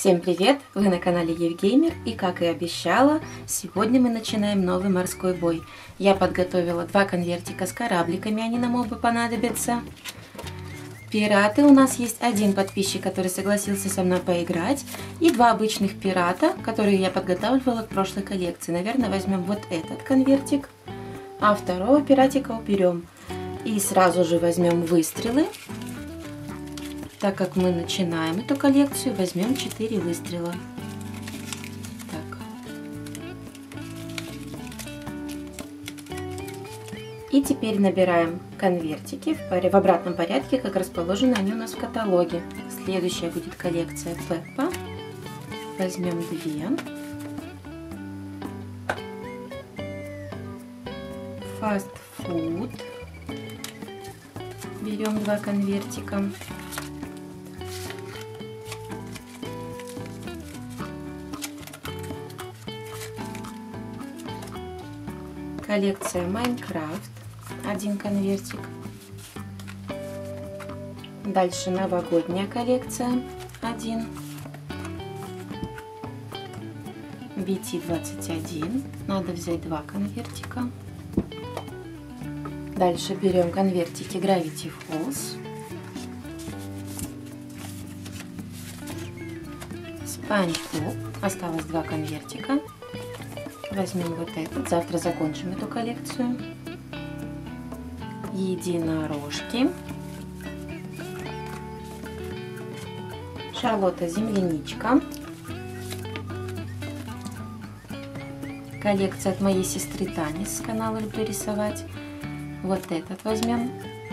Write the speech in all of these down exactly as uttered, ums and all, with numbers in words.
Всем привет! Вы на канале Евгеймер, и как и обещала, сегодня мы начинаем новый морской бой. Я подготовила два конвертика с корабликами, они нам оба понадобятся. Пираты, у нас есть один подписчик, который согласился со мной поиграть, и два обычных пирата, которые я подготавливала к прошлой коллекции. Наверное, возьмем вот этот конвертик, а второго пиратика уберем. И сразу же возьмем выстрелы. Так как мы начинаем эту коллекцию, возьмем четыре выстрела. Так. И теперь набираем конвертики в, паре, в обратном порядке, как расположены они у нас в каталоге. Следующая будет коллекция Пеппа. Возьмем две. Fast Food. Берем два конвертика. Коллекция Майнкрафт, один конвертик. Дальше новогодняя коллекция, один. би ти двадцать один, надо взять два конвертика. Дальше берем конвертики Gravity Falls. SpongeBob, осталось два конвертика. Возьмем вот этот, завтра закончим эту коллекцию. Единорожки. Шарлотта Земляничка. Коллекция от моей сестры Тани с канала Люблю рисовать. Вот этот возьмем.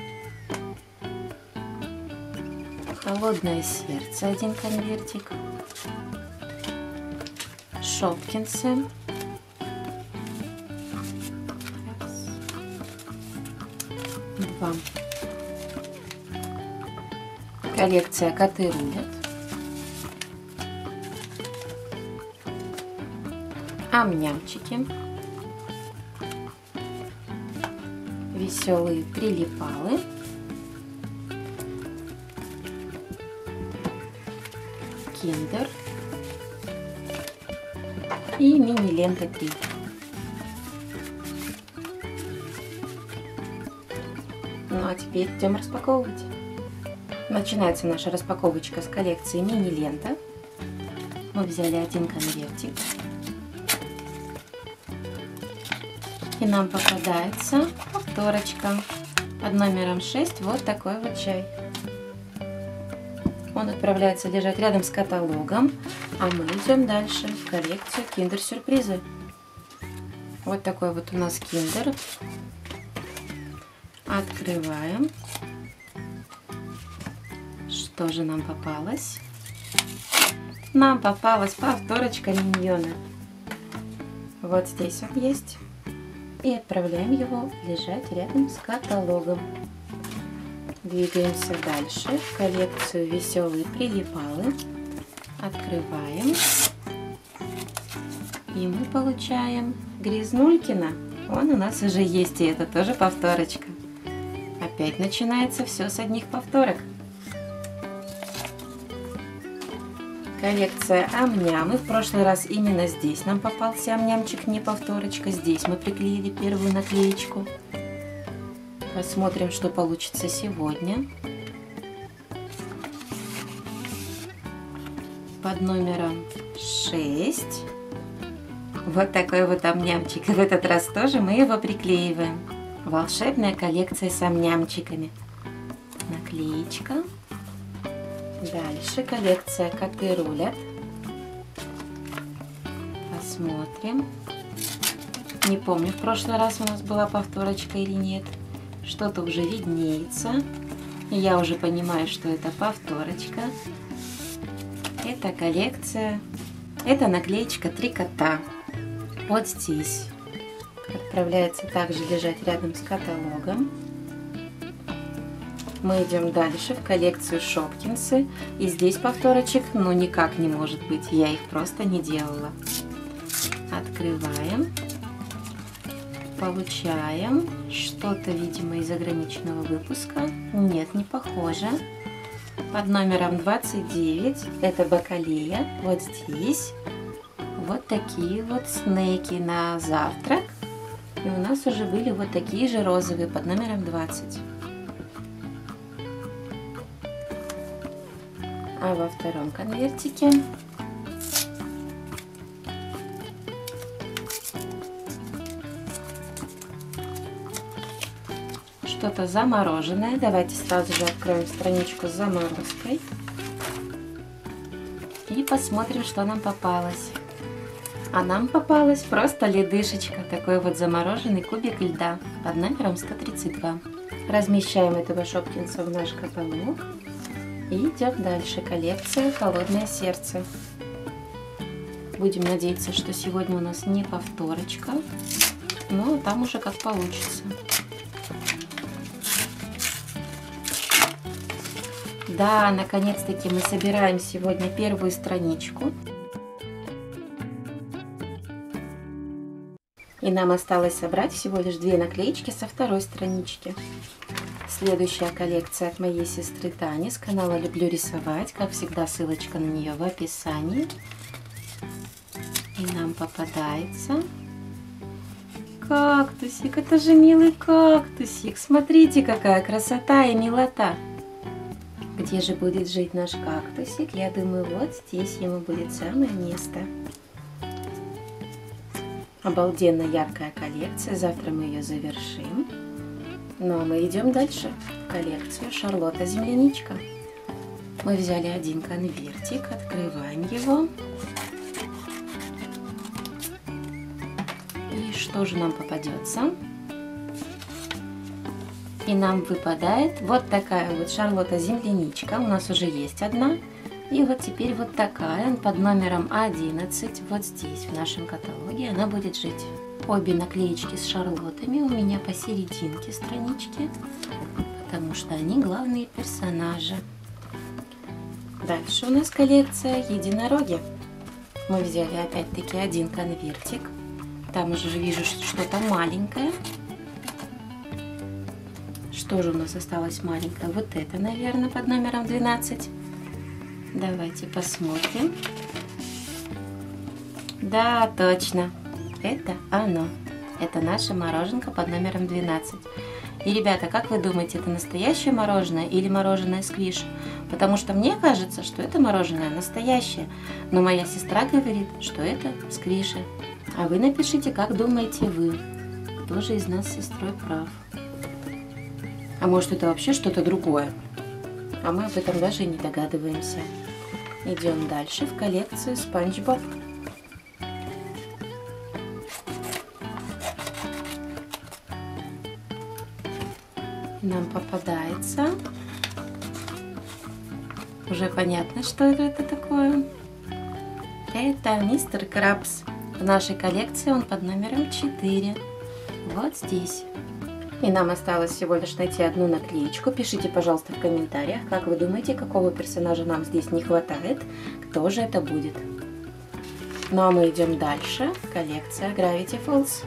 Холодное сердце, один конвертик. Шопкинсы. Два. Коллекция Коты рулят. Ам-нямчики. Веселые прилипалы. Киндер. И мини-лента три. Ну а теперь идем распаковывать. Начинается наша распаковочка с коллекции мини-лента. Мы взяли один конвертик. И нам попадается повторочка под номером шесть. Вот такой вот чай. Он отправляется лежать рядом с каталогом. А мы идем дальше в коллекцию киндер-сюрпризы. Вот такой вот у нас киндер. Открываем. Что же нам попалось? Нам попалась повторочка миньона. Вот здесь он есть. И отправляем его лежать рядом с каталогом. Двигаемся дальше в коллекцию веселые прилипалы. Открываем. И мы получаем Грязнулькина. Он у нас уже есть, и это тоже повторочка. Опять начинается все с одних повторок. Коллекция ам-нямы. В прошлый раз именно здесь нам попался ам-нямчик, не повторочка. Здесь мы приклеили первую наклеечку. Посмотрим, что получится сегодня. Под номером шесть. Вот такой вот ам-нямчик. В этот раз тоже мы его приклеиваем. Волшебная коллекция с ам-нямчиками. Наклеечка. Дальше коллекция Коты рулят. Посмотрим. Не помню, в прошлый раз у нас была повторочка или нет. Что-то уже виднеется. Я уже понимаю, что это повторочка. Это коллекция. Это наклеечка Три кота. Вот здесь. Отправляется также лежать рядом с каталогом. Мы идем дальше в коллекцию Шопкинсы. И здесь повторочек, ну, никак не может быть. Я их просто не делала. Открываем. Получаем что-то, видимо, из ограниченного выпуска. Нет, не похоже. под номером двадцать девять. Это бакалея. Вот здесь вот такие вот снеки на завтрак. И у нас уже были вот такие же розовые под номером двадцать. А во втором конвертике что-то замороженное. Давайте сразу же откроем страничку с заморозкой и посмотрим, что нам попалось. А нам попалась просто ледышечка, такой вот замороженный кубик льда под номером сто тридцать два. Размещаем этого шопкинса в наш каталог и идем дальше. Коллекция «Холодное сердце». Будем надеяться, что сегодня у нас не повторочка, но там уже как получится. Да, наконец-таки мы собираем сегодня первую страничку. И нам осталось собрать всего лишь две наклеечки со второй странички. Следующая коллекция от моей сестры Тани с канала «Люблю рисовать». Как всегда, ссылочка на нее в описании. И нам попадается кактусик. Это же милый кактусик. Смотрите, какая красота и милота. Где же будет жить наш кактусик? Я думаю, вот здесь ему будет самое место. Обалденно яркая коллекция. Завтра мы ее завершим. Ну а мы идем дальше в коллекцию «Шарлотта Земляничка». Мы взяли один конвертик, открываем его. И что же нам попадется? И нам выпадает вот такая вот «Шарлотта Земляничка». У нас уже есть одна. И вот теперь вот такая под номером одиннадцать. Вот здесь в нашем каталоге она будет жить. Обе наклеечки с шарлотами у меня посерединке странички, потому что они главные персонажи. Дальше у нас коллекция «Единороги». Мы взяли опять-таки один конвертик. Там уже вижу что-то маленькое. Что же у нас осталось маленькое? Вот это, наверное, под номером двенадцать. Давайте посмотрим. Да, точно. Это оно. Это наша мороженка под номером двенадцать. И, ребята, как вы думаете, это настоящее мороженое или мороженое сквиш? Потому что мне кажется, что это мороженое настоящее. Но моя сестра говорит, что это сквиши. А вы напишите, как думаете вы. Кто же из нас с сестрой прав? А может, это вообще что-то другое? А мы об этом даже и не догадываемся. Идем дальше в коллекцию «Спанч Боб». Нам попадается. Уже понятно, что это такое. Это мистер Крабс. В нашей коллекции он под номером четыре. Вот здесь. И нам осталось всего лишь найти одну наклеечку. Пишите, пожалуйста, в комментариях, как вы думаете, какого персонажа нам здесь не хватает, кто же это будет. Ну а мы идем дальше. Коллекция Gravity Falls.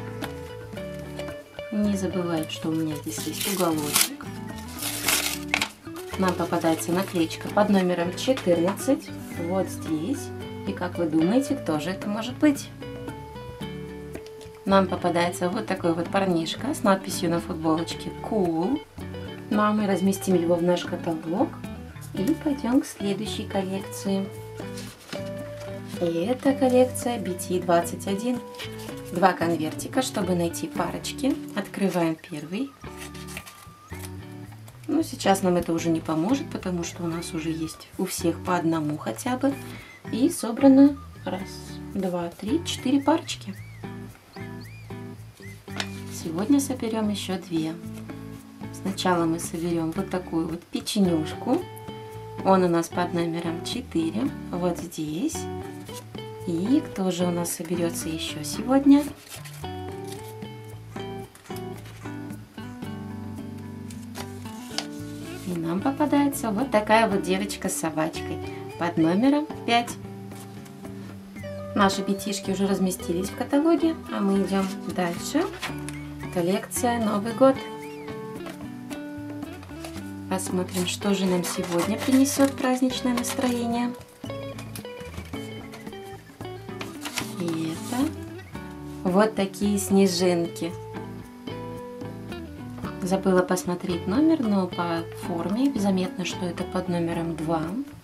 Не забывайте, что у меня здесь есть уголочек. Нам попадается наклеечка под номером четырнадцать. Вот здесь. И как вы думаете, кто же это может быть? Нам попадается вот такой вот парнишка с надписью на футболочке «Cool». Ну а мы разместим его в наш каталог и пойдем к следующей коллекции. И это коллекция би ти двадцать один. Два конвертика, чтобы найти парочки. Открываем первый. Ну, сейчас нам это уже не поможет, потому что у нас уже есть у всех по одному хотя бы. И собрано раз, два, три, четыре парочки. Сегодня соберем еще две. Сначала мы соберем вот такую вот печенюшку. Он у нас под номером четыре. Вот здесь. И кто же у нас соберется еще сегодня? И нам попадается вот такая вот девочка с собачкой под номером пять. Наши пятишки уже разместились в каталоге, а мы идем дальше. Коллекция «Новый год». Посмотрим, что же нам сегодня принесет праздничное настроение. И это вот такие снежинки. Забыла посмотреть номер, но по форме заметно, что это под номером два.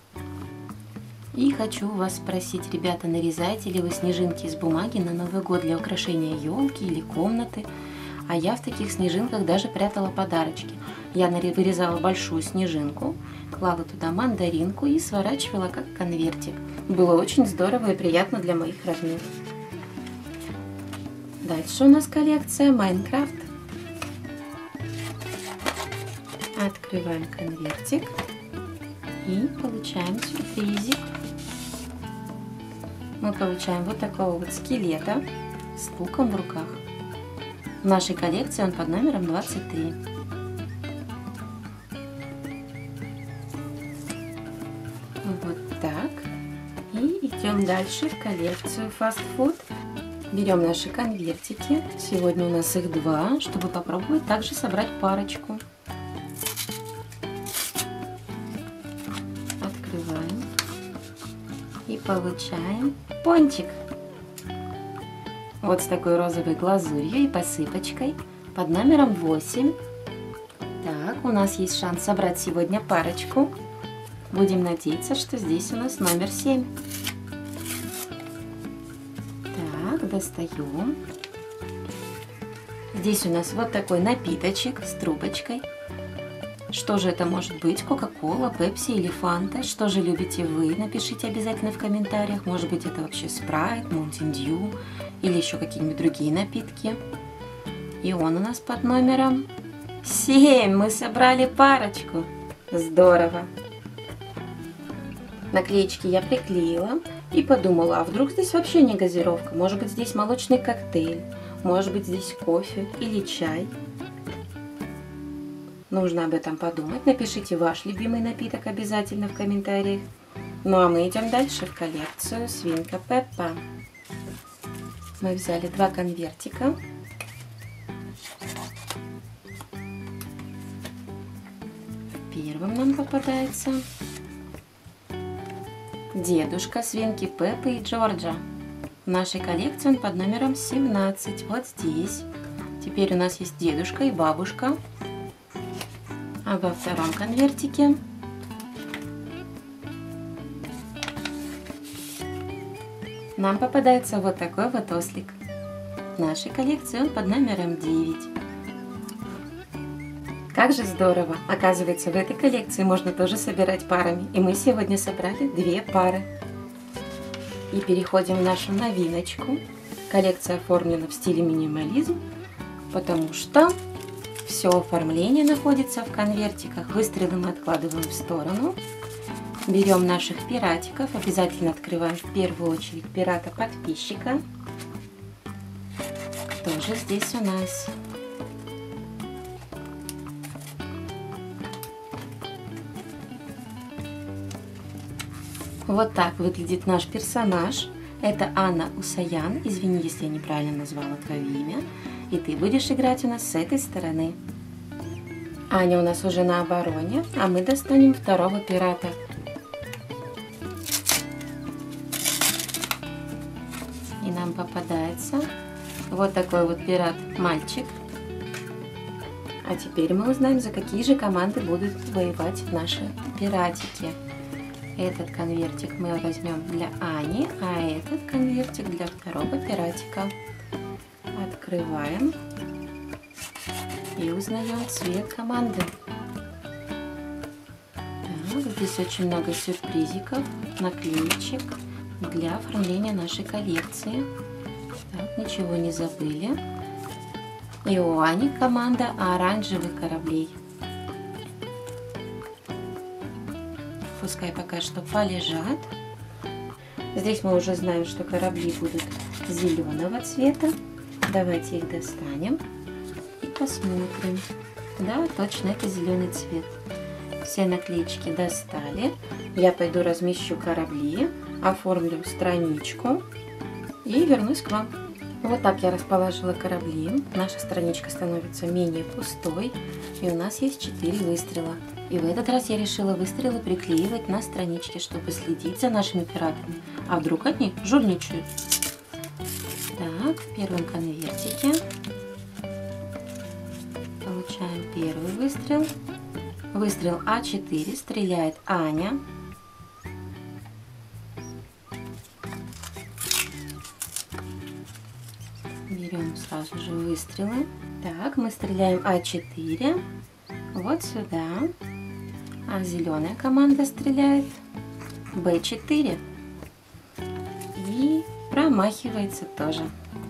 И хочу вас спросить, ребята, нарезаете ли вы снежинки из бумаги на Новый год для украшения елки или комнаты? А я в таких снежинках даже прятала подарочки. Я вырезала большую снежинку, клала туда мандаринку и сворачивала как конвертик. Было очень здорово и приятно для моих родных. Дальше у нас коллекция Майнкрафт. Открываем конвертик и получаем сюрпризик. Мы получаем вот такого вот скелета с луком в руках. В нашей коллекции он под номером двадцать три. Вот так. И идем дальше в коллекцию Fast Food. Берем наши конвертики. Сегодня у нас их два, чтобы попробовать также собрать парочку. Открываем. И получаем пончик. Вот с такой розовой глазурью и посыпочкой под номером восемь. Так, у нас есть шанс собрать сегодня парочку. Будем надеяться, что здесь у нас номер семь. Так, достаем. Здесь у нас вот такой напиточек с трубочкой. Что же это может быть? Кока-кола, пепси или фанта? Что же любите вы? Напишите обязательно в комментариях. Может быть, это вообще спрайт, Mountain Dew или еще какие-нибудь другие напитки. И он у нас под номером семь. Мы собрали парочку. Здорово. Наклеечки я приклеила и подумала, а вдруг здесь вообще не газировка? Может быть, здесь молочный коктейль? Может быть, здесь кофе или чай? Нужно об этом подумать. Напишите ваш любимый напиток обязательно в комментариях. Ну а мы идем дальше в коллекцию Свинка Пеппа. Мы взяли два конвертика. В первом нам попадается дедушка Свинки Пеппы и Джорджа. В нашей коллекции он под номером семнадцать. Вот здесь. Теперь у нас есть дедушка и бабушка. А во втором конвертике нам попадается вот такой вот ослик. В нашей коллекции он под номером девять. Как же здорово! Оказывается, в этой коллекции можно тоже собирать парами. И мы сегодня собрали две пары. И переходим в нашу новиночку. Коллекция оформлена в стиле минимализм, потому что все оформление находится в конвертиках. Выстрелы мы откладываем в сторону. Берем наших пиратиков. Обязательно открываем в первую очередь пирата-подписчика. Кто же здесь у нас? Вот так выглядит наш персонаж. Это Анна Усаян. Извини, если я неправильно назвала твое имя. И ты будешь играть у нас с этой стороны. Аня у нас уже на обороне, а мы достанем второго пирата. И нам попадается вот такой вот пират-мальчик. А теперь мы узнаем, за какие же команды будут воевать наши пиратики. Этот конвертик мы возьмем для Ани, а этот конвертик для второго пиратика. Открываем и узнаем цвет команды. Так, здесь очень много сюрпризиков, наклеечек для оформления нашей коллекции. Так, ничего не забыли. И у Ани команда оранжевых кораблей. Пускай пока что полежат. Здесь мы уже знаем, что корабли будут зеленого цвета. Давайте их достанем и посмотрим. Да, точно, это зеленый цвет. Все наклеечки достали. Я пойду размещу корабли, оформлю страничку и вернусь к вам. Вот так я расположила корабли. Наша страничка становится менее пустой. И у нас есть четыре выстрела. И в этот раз я решила выстрелы приклеивать на страничке, чтобы следить за нашими пиратами. А вдруг они жульничают? Так, в первом конвертике получаем первый выстрел. Выстрел А четыре, стреляет Аня. Берем сразу же выстрелы. Так, мы стреляем А четыре вот сюда. А зеленая команда стреляет Б четыре. И промахивается тоже.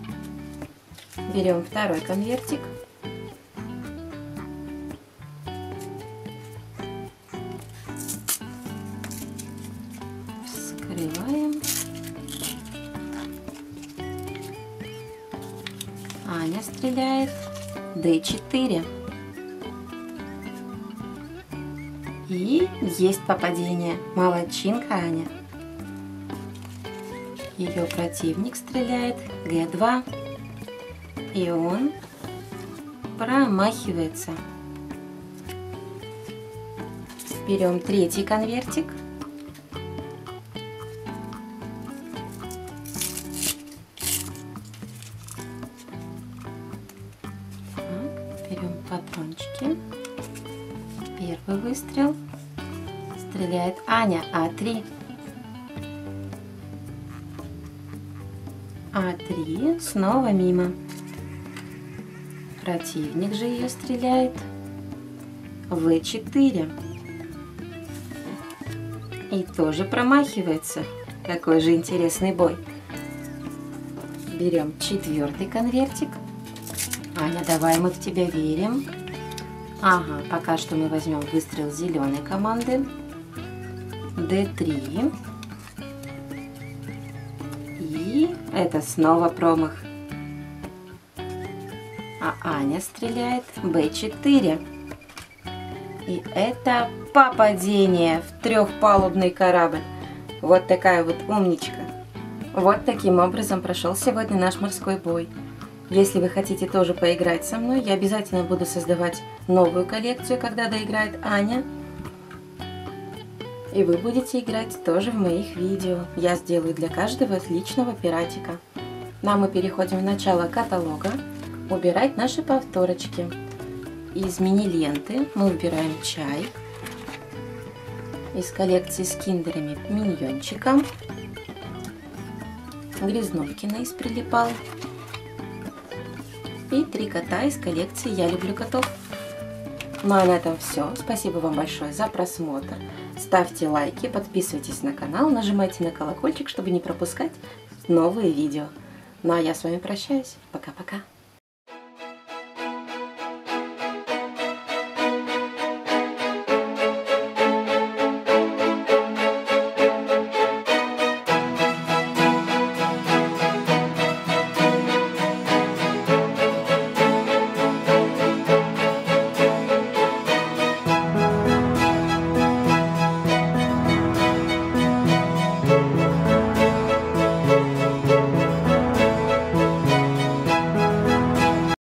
Берем второй конвертик. Вскрываем. Аня стреляет Д четыре. И есть попадение. Молодчинка Аня. Ее противник стреляет Г два. И он промахивается. Берем третий конвертик. Так, берем патрончики. Первый выстрел. Стреляет Аня А три. А три снова мимо. Противник же ее стреляет В четыре. И тоже промахивается. Какой же интересный бой. Берем четвертый конвертик. Аня, давай, мы в тебя верим. Ага, пока что мы возьмем выстрел зеленой команды. Д три. И это снова промах. А Аня стреляет Б четыре. И это попадение в трехпалубный корабль. Вот такая вот умничка. Вот таким образом прошел сегодня наш морской бой. Если вы хотите тоже поиграть со мной, я обязательно буду создавать новую коллекцию, когда доиграет Аня. И вы будете играть тоже в моих видео. Я сделаю для каждого отличного пиратика. Нам мы переходим в начало каталога. Убирать наши повторочки. Из мини-ленты мы выбираем чай. Из коллекции с киндерами миньончиком. Грязнулькина из прилипал. И три кота из коллекции «Я люблю котов». Ну а на этом все. Спасибо вам большое за просмотр. Ставьте лайки, подписывайтесь на канал, нажимайте на колокольчик, чтобы не пропускать новые видео. Ну а я с вами прощаюсь. Пока-пока.